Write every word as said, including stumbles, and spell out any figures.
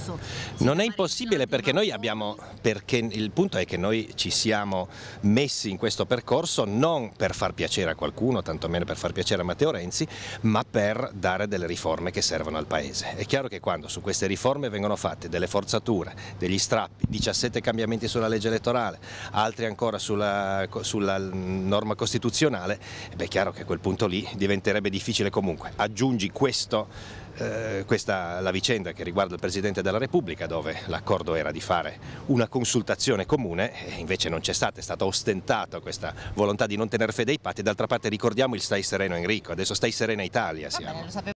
percorso? Non è impossibile perché noi abbiamo, perché il punto è che noi ci siamo messi in questo percorso non per far piacere a qualcuno, tantomeno per far piacere a Matteo Renzi, ma per dare delle riforme che servono al Paese. È chiaro che quando su queste riforme vengono fatte delle forzature, degli strappi, diciassette cambiamenti sulla legge elettorale, altri ancora sulla, sulla norma costituzionale, beh, è chiaro che a quel punto lì diventerebbe difficile comunque. Aggiungi questo, eh, questa, la vicenda che riguarda il Presidente della Repubblica, dove l'accordo era di fare una consultazione comune, e invece non c'è stata, è stata ostentata questa volontà di non tener fede ai patti. D'altra parte ricordiamo il stai sereno Enrico, adesso stai serena Italia siamo.